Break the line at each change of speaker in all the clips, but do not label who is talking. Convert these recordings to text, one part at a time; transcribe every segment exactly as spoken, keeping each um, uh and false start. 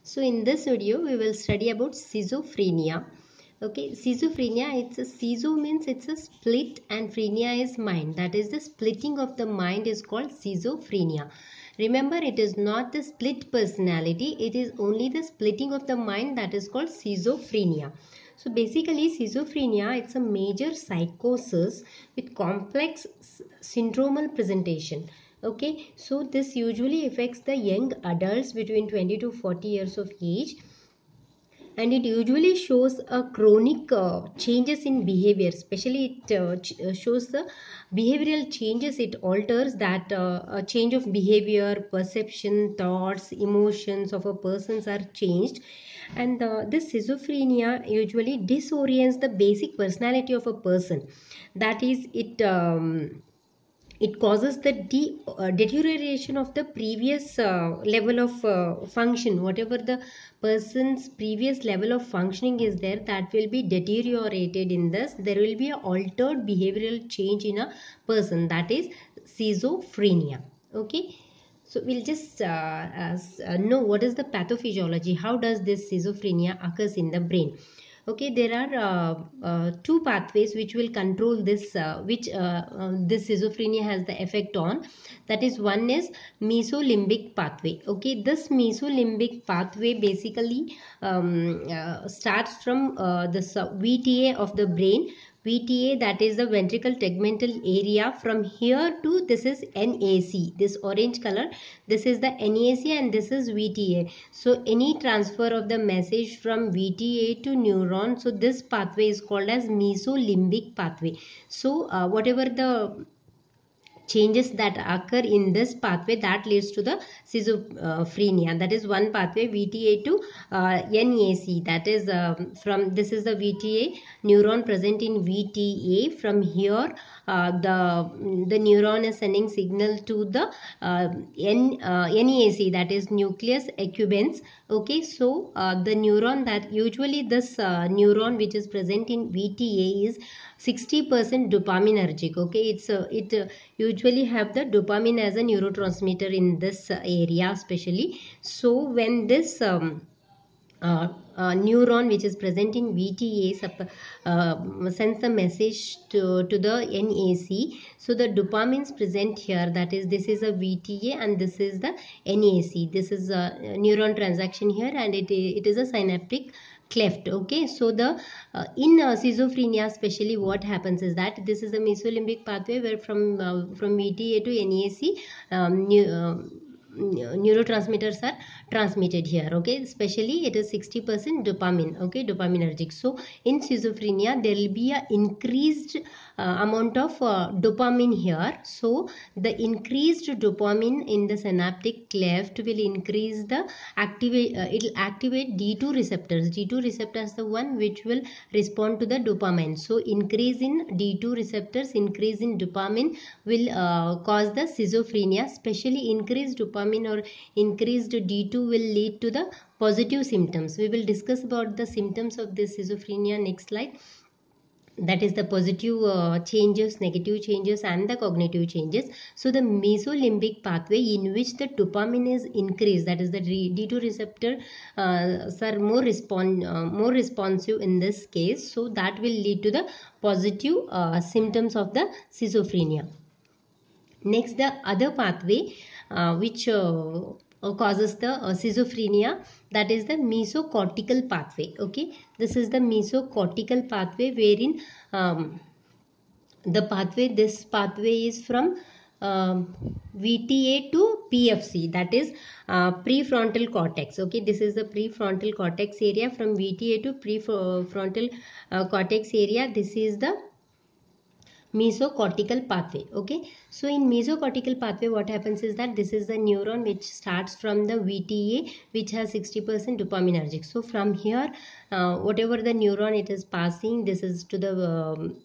So in this video we will study about schizophrenia. Okay, schizophrenia, it's a schizo means it's a split and phrenia is mind. That is the splitting of the mind is called schizophrenia. Remember, it is not the split personality, it is only the splitting of the mind that is called schizophrenia. So basically schizophrenia, it's a major psychosis with complex syndromal presentation. Okay, so this usually affects the young adults between twenty to forty years of age, and it usually shows a chronic uh, changes in behavior. Especially it uh, ch- uh, shows the behavioral changes. It alters that uh, a change of behavior, perception, thoughts, emotions of a persons are changed. And uh, this schizophrenia usually disorients the basic personality of a person. That is, it um, it causes the de- uh, deterioration of the previous uh, level of uh, function. Whatever the person's previous level of functioning is there, that will be deteriorated. In this, there will be an altered behavioral change in a person, that is schizophrenia. Okay, so we'll just uh, as, uh, know what is the pathophysiology, how does this schizophrenia occurs in the brain. Okay, there are uh, uh, two pathways which will control this, uh, which uh, uh, this schizophrenia has the effect on. That is, one is mesolimbic pathway. Okay, this mesolimbic pathway basically um, uh, starts from uh, the V T A of the brain. V T A, that is the ventricle tegmental area. From here to this is N A C, this orange color, this is the N A C and this is V T A. So any transfer of the message from V T A to neuron, so this pathway is called as mesolimbic pathway. So uh, whatever the changes that occur in this pathway, that leads to the schizophrenia. That is one pathway, V T A to uh, N A C. That is um, from this is the V T A neuron present in V T A. From here uh, the the neuron is sending signal to the uh, N, uh, N A C, that is nucleus accumbens. Okay, so uh, the neuron, that usually this uh, neuron which is present in V T A is sixty percent dopaminergic. Okay, it's uh, it uh, usually have the dopamine as a neurotransmitter in this uh, area especially. So when this um, uh, uh, neuron which is present in V T A uh, sends the message to, to the N A C. So the dopamine is present here, that is, this is a V T A and this is the N A C. This is a neuron transaction here, and it, it is a synaptic cleft. Okay, so the uh, in uh, schizophrenia especially, what happens is that this is the mesolimbic pathway where from uh, from V T A to N A C um, new, uh, neurotransmitters are transmitted here. Okay, especially it is sixty percent dopamine. Okay, dopaminergic. So in schizophrenia there will be a increased uh, amount of uh, dopamine here. So the increased dopamine in the synaptic cleft will increase the activate uh, it will activate D two receptors. D two receptors the one which will respond to the dopamine. So increase in D two receptors, increase in dopamine will uh, cause the schizophrenia. Especially increased dopamine or increased D two will lead to the positive symptoms. We will discuss about the symptoms of this schizophrenia next slide. That is the positive uh, changes, negative changes and the cognitive changes. So the mesolimbic pathway in which the dopamine is increased, that is the D two receptor uh, are more respond uh, more responsive in this case. So that will lead to the positive uh, symptoms of the schizophrenia. Next, the other pathway uh, which uh, causes the uh, schizophrenia, that is the mesocortical pathway. Okay, this is the mesocortical pathway wherein um, the pathway, this pathway is from um, V T A to P F C, that is uh, prefrontal cortex. Okay, this is the prefrontal cortex area. From V T A to prefrontal uh, cortex area, this is the mesocortical pathway. Okay, so in mesocortical pathway what happens is that this is the neuron which starts from the V T A which has sixty percent dopaminergic. So from here uh, whatever the neuron it is passing, this is to the um,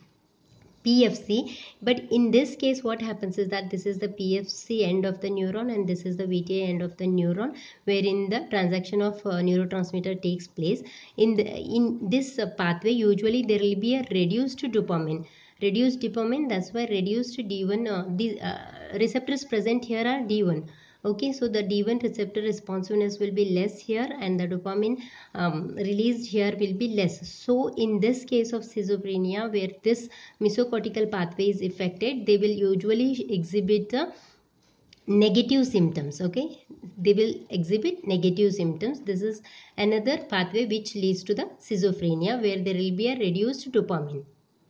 P F C. But in this case what happens is that this is the P F C end of the neuron and this is the V T A end of the neuron, wherein the transaction of uh, neurotransmitter takes place. In the, in this uh, pathway usually there will be a reduced dopamine. Reduced dopamine, that's why reduced D one, uh, the uh, receptors present here are D one. Okay, so the D one receptor responsiveness will be less here, and the dopamine um, released here will be less. So in this case of schizophrenia, where this mesocortical pathway is affected, they will usually exhibit the negative symptoms. Okay, they will exhibit negative symptoms. This is another pathway which leads to the schizophrenia, where there will be a reduced dopamine.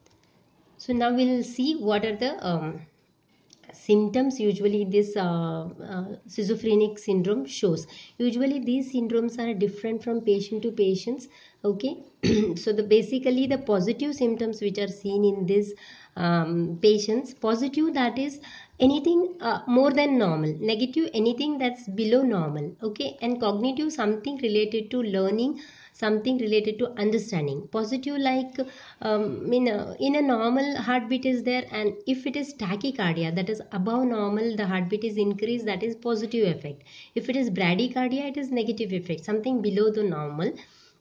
So now we'll see what are the um, symptoms usually this uh, uh, schizophrenic syndrome shows. Usually these syndromes are different from patient to patients. Okay, so the basically the positive symptoms which are seen in this um, patients, positive, that is anything uh, more than normal, negative anything that's below normal. Okay, and cognitive something related to learning, something related to understanding. Positive like um, in, a, in a normal heartbeat is there, and if it is tachycardia, that is above normal, the heartbeat is increased, that is positive effect. If it is bradycardia, it is negative effect, something below the normal.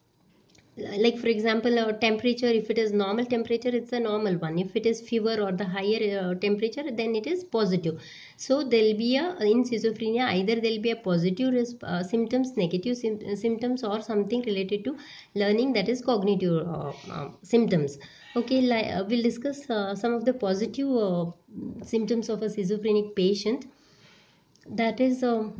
Like for example, uh, temperature, if it is normal temperature, it's a normal one. If it is fever or the higher uh, temperature, then it is positive. So there will be a, in schizophrenia, either there will be a positive uh, symptoms, negative sim symptoms, or something related to learning, that is cognitive uh, uh, symptoms. Okay, like, uh, we'll discuss uh, some of the positive uh, symptoms of a schizophrenic patient. That is uh,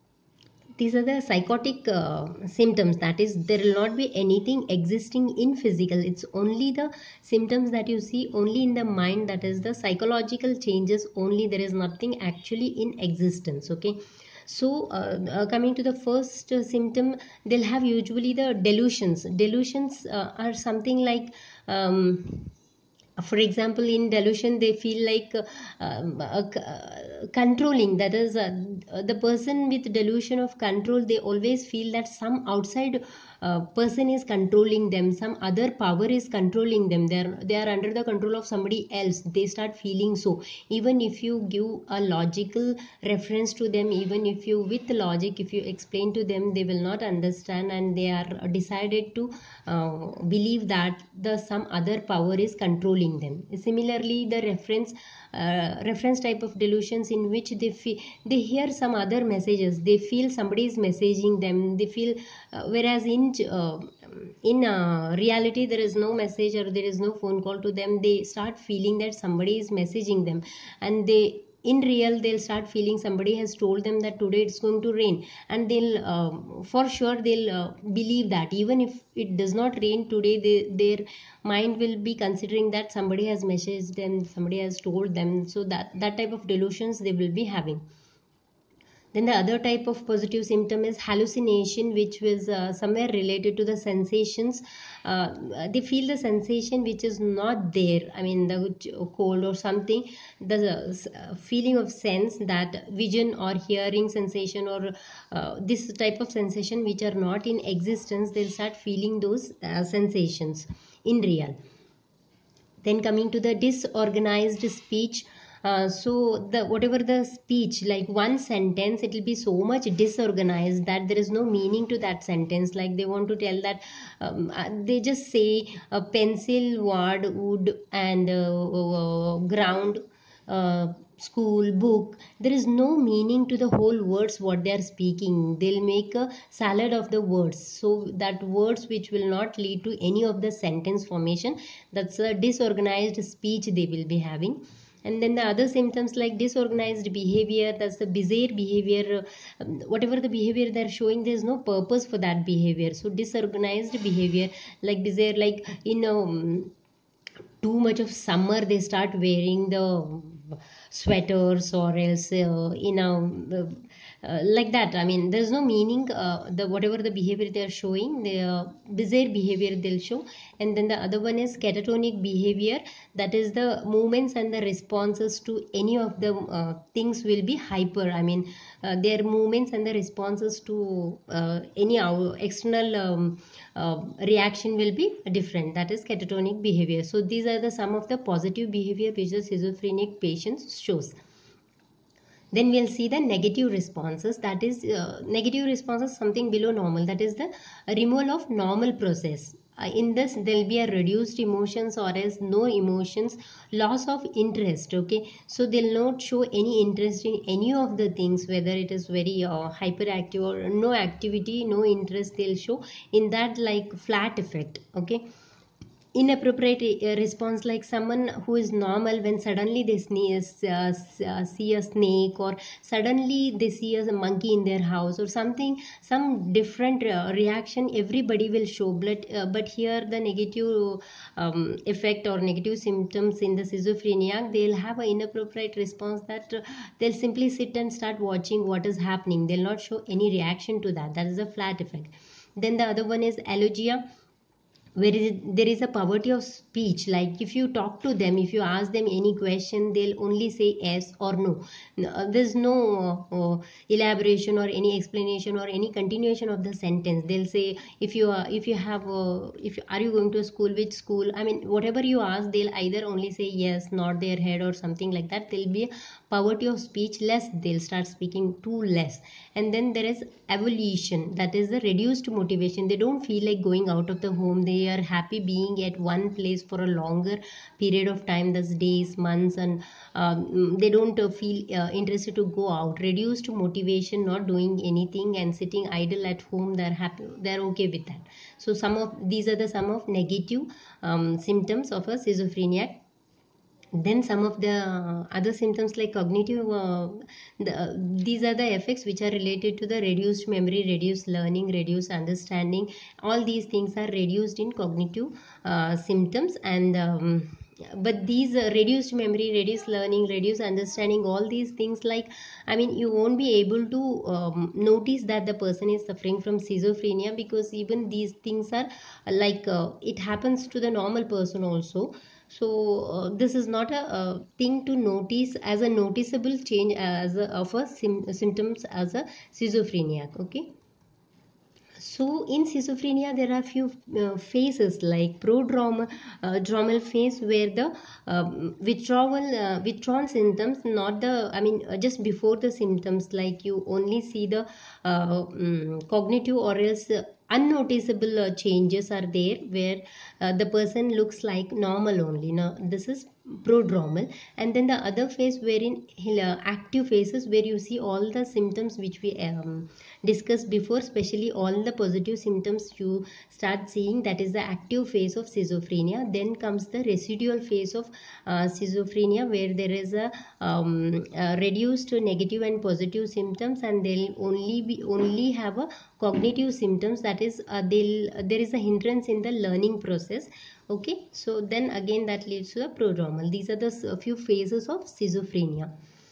these are the psychotic uh, symptoms. That is, there will not be anything existing in physical, it's only the symptoms that you see only in the mind, that is the psychological changes only, there is nothing actually in existence. Okay, so uh, uh, coming to the first uh, symptom, they'll have usually the delusions. Delusions uh, are something like um, for example, in delusion they feel like uh, um, uh, uh, controlling, that is uh, the person with delusion of control, they always feel that some outside uh, person is controlling them, some other power is controlling them, they are they are under the control of somebody else, they start feeling so. Even if you give a logical reference to them, even if you with logic if you explain to them, they will not understand, and they are decided to uh, believe that the some other power is controlling them. Similarly, the reference uh, reference type of delusions, in which they feel they hear some other messages, they feel somebody is messaging them, they feel uh, whereas in uh, in uh, reality there is no message or there is no phone call to them, they start feeling that somebody is messaging them, and they in real they'll start feeling somebody has told them that today it's going to rain, and they'll um, for sure they'll uh, believe that even if it does not rain today, they, their mind will be considering that somebody has messaged them, somebody has told them. So that that type of delusions they will be having. Then the other type of positive symptom is hallucination, which was uh, somewhere related to the sensations. Uh, they feel the sensation which is not there. I mean, the cold or something. The uh, feeling of sense, that vision or hearing sensation, or uh, this type of sensation which are not in existence, they'll start feeling those uh, sensations in real. Then coming to the disorganized speech, uh, so the whatever the speech, like one sentence, it will be so much disorganized that there is no meaning to that sentence. Like they want to tell that um, uh, they just say a pencil, word, wood, and uh, uh, ground, uh, school, book. There is no meaning to the whole words what they are speaking. They'll make a salad of the words, so that words which will not lead to any of the sentence formation, that's a disorganized speech they will be having. And then the other symptoms like disorganized behavior, that's the bizarre behavior. Um, whatever the behavior they're showing, there's no purpose for that behavior. So disorganized behavior, like bizarre, like in um, too much of summer they start wearing the sweaters, or else uh, you know uh, uh, like that. I mean, there's no meaning, uh, the whatever the behavior they are showing, the uh, bizarre behavior they'll show. And then the other one is catatonic behavior, that is the movements and the responses to any of the uh, things will be hyper. I mean, uh, their movements and the responses to uh, any uh, external um, uh, reaction will be different, that is catatonic behavior. So these are the some of the positive behavior which the schizophrenic patients shows. Then we'll see the negative responses, that is uh, negative responses something below normal, that is the removal of normal process. uh, in this there'll be a reduced emotions or else no emotions, loss of interest. Okay, so they'll not show any interest in any of the things, whether it is very uh, hyperactive or no activity, no interest they'll show in that, like flat effect. Okay, inappropriate uh, response, like someone who is normal, when suddenly they sneeze, uh, uh, see a snake, or suddenly they see a monkey in their house or something, some different uh, reaction everybody will show. But, uh, but here the negative um, effect or negative symptoms in the schizophrenia, they'll have an inappropriate response, that uh, they'll simply sit and start watching what is happening. They'll not show any reaction to that. That is a flat effect. Then the other one is allogia, where is it, there is a poverty of speech. Like if you talk to them, if you ask them any question, they'll only say yes or no. Uh, there's no uh, uh, elaboration or any explanation or any continuation of the sentence. They'll say, if you are if you have uh, if you, are you going to school, which school, I mean whatever you ask, they'll either only say yes, nod their head or something like that. There'll be a poverty of speech, less, they'll start speaking too less. And then there is evolution, that is the reduced motivation. They don't feel like going out of the home. They are happy being at one place for a longer period of time, that's days, months, and um, they don't uh, feel uh, interested to go out. Reduced motivation, not doing anything and sitting idle at home, they're happy, they're okay with that. So some of these are the some of negative um, symptoms of a schizophrenia. Then some of the uh, other symptoms, like cognitive uh, the, uh, these are the effects which are related to the reduced memory, reduced learning, reduced understanding. All these things are reduced in cognitive uh, symptoms. And um, but these uh, reduced memory, reduced learning, reduced understanding, all these things, like I mean you won't be able to um, notice that the person is suffering from schizophrenia, because even these things are uh, like uh, it happens to the normal person also. So uh, this is not a, a thing to notice as a noticeable change as a, of a sim symptoms as a schizophrenia. Okay, so in schizophrenia there are few uh, phases, like prodromal uh, dromal phase, where the um, withdrawal uh, withdrawn symptoms, not the I mean uh, just before the symptoms, like you only see the uh, um, cognitive or else uh, unnoticeable uh, changes are there, where uh, the person looks like normal only. Now this is prodromal. And then the other phase, wherein uh, active phases, where you see all the symptoms which we um, discussed before, especially all the positive symptoms you start seeing, that is the active phase of schizophrenia. Then comes the residual phase of uh, schizophrenia, where there is a, um, a reduced negative and positive symptoms, and they'll only be only have a cognitive symptoms, that is uh, they'll there is a hindrance in the learning process. Okay, so then again that leads to the prodromal. These are the few phases of schizophrenia.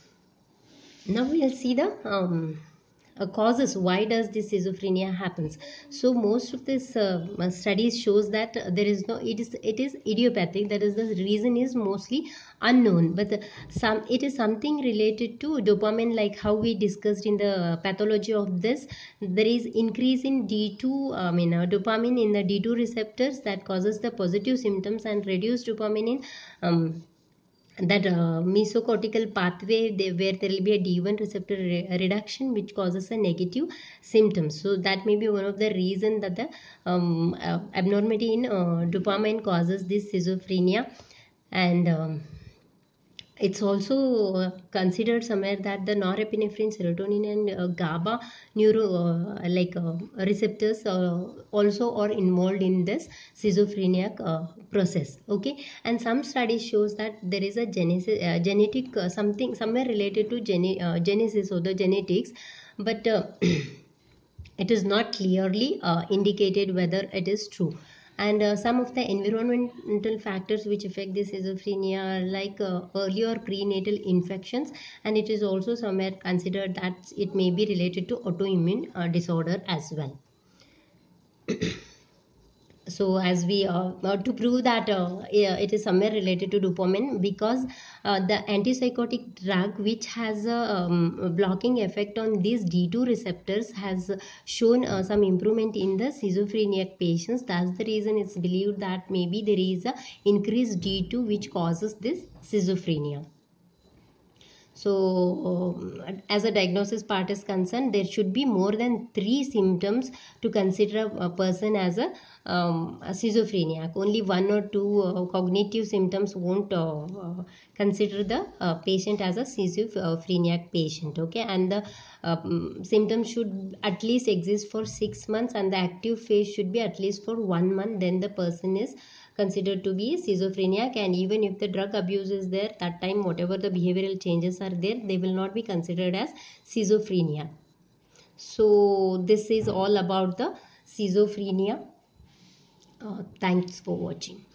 Now we'll see the um, uh, causes. Why does this schizophrenia happens? So most of this uh, studies shows that uh, there is no it is it is idiopathic, that is the reason is mostly unknown. But the, some it is something related to dopamine, like how we discussed in the pathology of this. There is increase in D two I mean uh, dopamine in the D two receptors, that causes the positive symptoms, and reduced dopamine in um, that uh, mesocortical pathway, they, where there will be a D one receptor re reduction, which causes a negative symptoms. So that may be one of the reason that the um, uh, abnormality in uh, dopamine causes this schizophrenia. And um, it's also uh, considered somewhere that the norepinephrine, serotonin, and uh, GABA neuro uh, like uh, receptors uh, also are involved in this schizophrenic uh, process. Okay, and some studies shows that there is a genesis, uh, genetic uh, something somewhere related to gene, uh, genesis or the genetics, but uh, it is not clearly uh, indicated whether it is true. And uh, some of the environmental factors which affect this schizophrenia are like uh, early or prenatal infections, and it is also somewhere considered that it may be related to autoimmune uh, disorder as well. So as we uh, uh, to prove that uh, it is somewhere related to dopamine, because uh, the antipsychotic drug which has a um, blocking effect on these D two receptors has shown uh, some improvement in the schizophrenic patients. That's the reason it's believed that maybe there is a increased D two which causes this schizophrenia. So um, as a diagnosis part is concerned, there should be more than three symptoms to consider a, a person as a, um, a schizophrenic. Only one or two uh, cognitive symptoms won't uh, uh, consider the uh, patient as a schizophrenic patient. Okay, and the um, symptoms should at least exist for six months and the active phase should be at least for one month. Then the person is considered to be schizophrenic, and even if the drug abuse is there, that time whatever the behavioral changes are there, they will not be considered as schizophrenia. So this is all about the schizophrenia. Uh, thanks for watching.